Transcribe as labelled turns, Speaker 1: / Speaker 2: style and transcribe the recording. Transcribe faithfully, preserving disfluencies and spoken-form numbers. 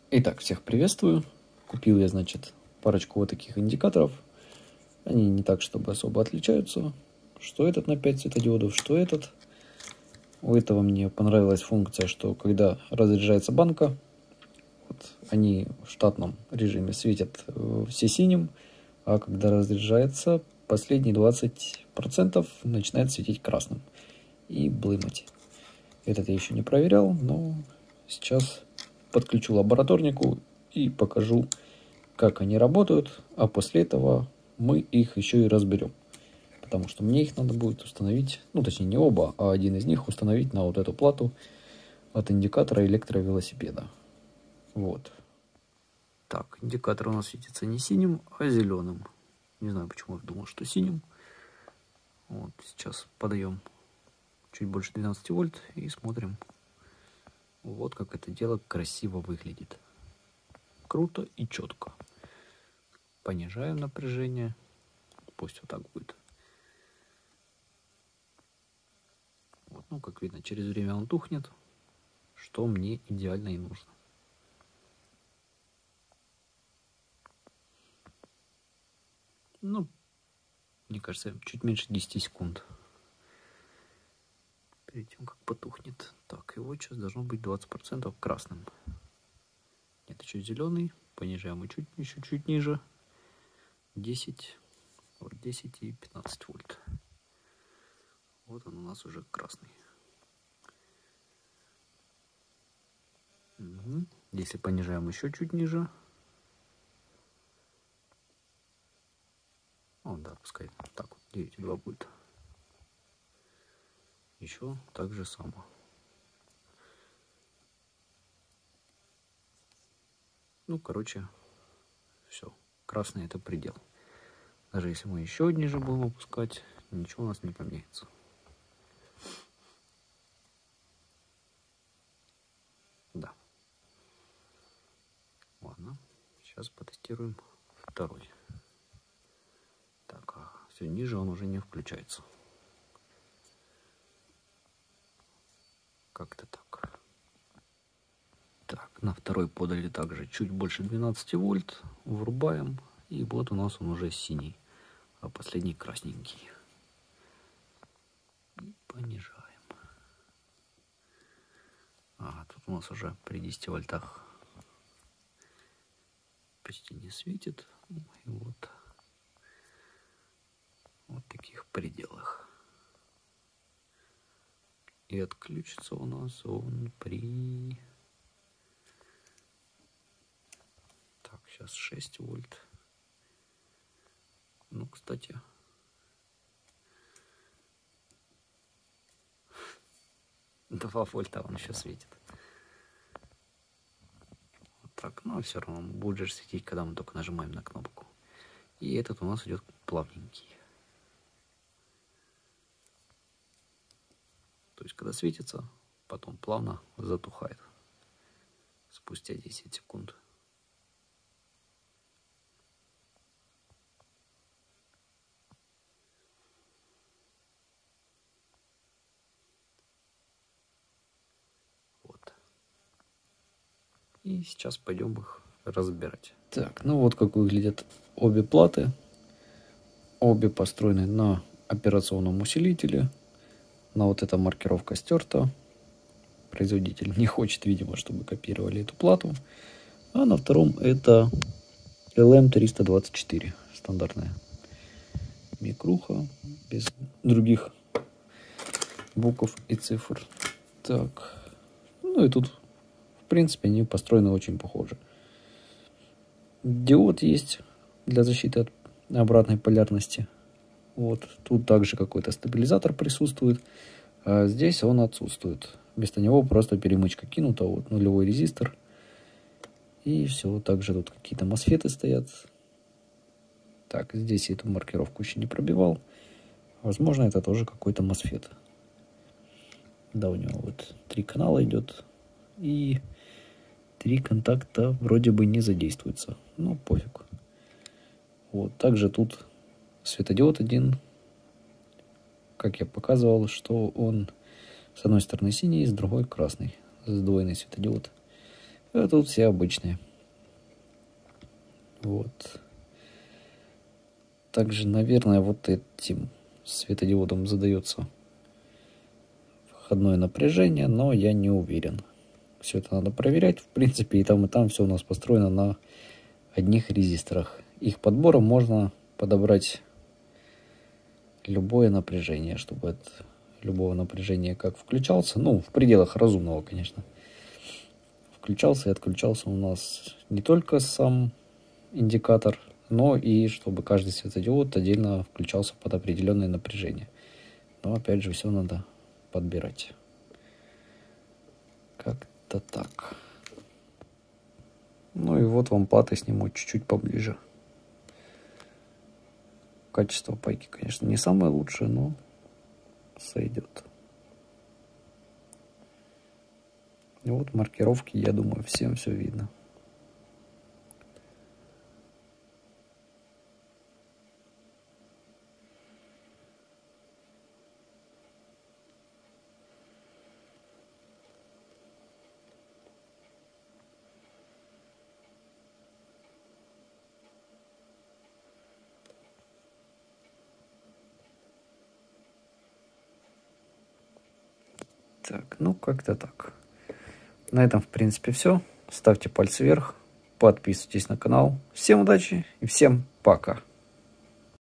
Speaker 1: Итак, всех приветствую. Купил я, значит, парочку вот таких индикаторов. Они не так, чтобы особо отличаются. Что этот на пять светодиодов, что этот. У этого мне понравилась функция, что когда разряжается банка, вот они в штатном режиме светят все синим, а когда разряжается, последние двадцать процентов начинает светить красным и блымать. Этот я еще не проверял, но сейчас подключу лабораторнику и покажу, как они работают, а после этого мы их еще и разберем. Потому что мне их надо будет установить, ну точнее не оба, а один из них установить на вот эту плату от индикатора электровелосипеда. Вот. Так, индикатор у нас светится не синим, а зеленым. Не знаю, почему я думал, что синим. Вот, сейчас подаем чуть больше двенадцати вольт и смотрим. Вот как это дело красиво выглядит. Круто и четко. Понижаем напряжение. Пусть вот так будет. Вот, ну, как видно, через время он тухнет, что мне идеально и нужно. Ну, мне кажется, чуть меньше десяти секунд. Перед тем, как потухнет. Так, его сейчас должно быть двадцать процентов красным. Нет, еще зеленый. Понижаем и чуть, еще чуть ниже. десять. Вот десять и пятнадцать вольт. Вот он у нас уже красный. Угу. Если понижаем еще чуть ниже. О, да, пускай так вот девять и два будет. Еще так же само. Ну, короче, все. Красный это предел. Даже если мы еще ниже будем опускать, ничего у нас не поменяется. Да. Ладно. Сейчас потестируем второй. Так, а все ниже он уже не включается. Как-то так. Так, на второй подали также чуть больше двенадцати вольт. Врубаем. И вот у нас он уже синий. А последний красненький. И понижаем. А, тут у нас уже при десяти вольтах почти не светит. И вот. Вот таких пределах. И отключится у нас он при... Так, сейчас шесть вольт. Ну, кстати... два вольта он еще светит. Вот так, но все равно он будет же светить, когда мы только нажимаем на кнопку. И этот у нас идет плавненький. То есть, когда светится, потом плавно затухает. Спустя десять секунд. Вот. И сейчас пойдем их разбирать. Так, ну вот как выглядят обе платы. Обе построены на операционном усилителе. На вот эта маркировка стерта. Производитель не хочет, видимо, чтобы копировали эту плату. А на втором это эл эм триста двадцать четыре. Стандартная микруха. Без других букв и цифр. Так. Ну и тут, в принципе, они построены очень похоже. Диод есть для защиты от обратной полярности. Вот. Тут также какой-то стабилизатор присутствует. А здесь он отсутствует. Вместо него просто перемычка кинута. Вот нулевой резистор. И все. Также тут какие-то мосфеты стоят. Так, здесь я эту маркировку еще не пробивал. Возможно, это тоже какой-то мосфет. Да, у него вот три канала идет. И три контакта вроде бы не задействуются. Ну, пофиг. Вот. Также тут светодиод один. Как я показывал, что он с одной стороны синий, с другой красный. Сдвоенный светодиод. А тут все обычные. Вот. Также, наверное, вот этим светодиодом задается входное напряжение, но я не уверен. Все это надо проверять. В принципе, и там, и там все у нас построено на одних резисторах. Их подбором можно подобрать любое напряжение, чтобы от любого напряжения как включался, ну, в пределах разумного, конечно, включался и отключался у нас не только сам индикатор, но и чтобы каждый светодиод отдельно включался под определенное напряжение. Но опять же, все надо подбирать. Как-то так. Ну и вот вам платы сниму чуть-чуть поближе. Качество пайки, конечно, не самое лучшее, но сойдет. И вот маркировки, я думаю, всем все видно. Так, ну как-то так. На этом, в принципе, все. Ставьте пальцы вверх, подписывайтесь на канал. Всем удачи и всем пока.